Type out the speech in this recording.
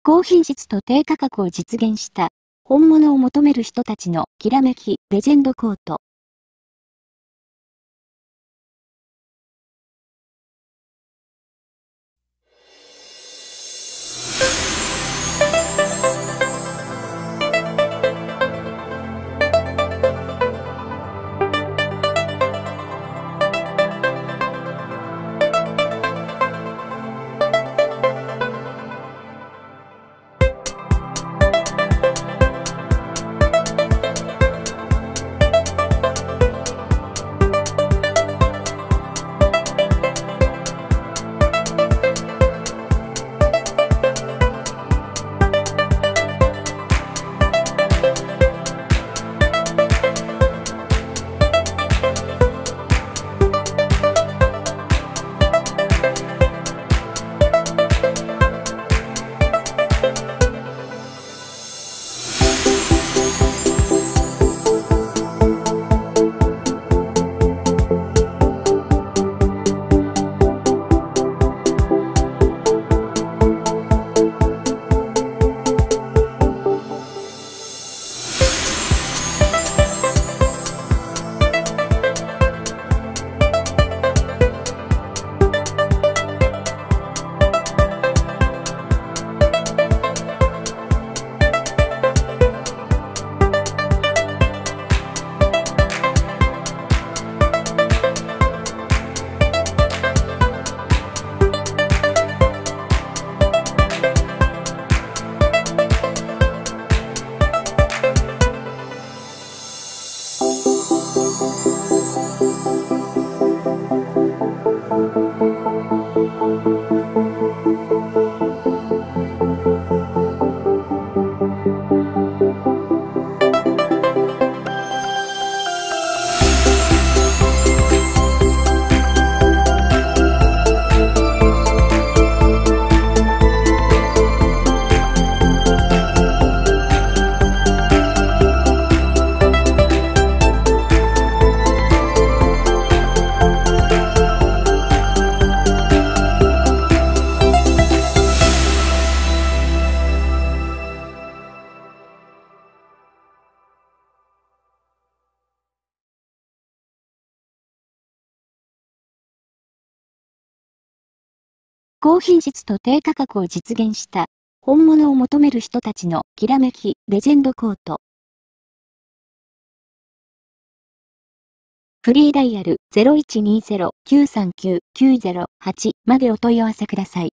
高品質と低価格を実現した本物を求める人たちのきらめきレジェンドコート。高品質と低価格を実現した本物を求める人たちのきらめきレジェンドコート。フリーダイヤル 0120-939-908 までお問い合わせください。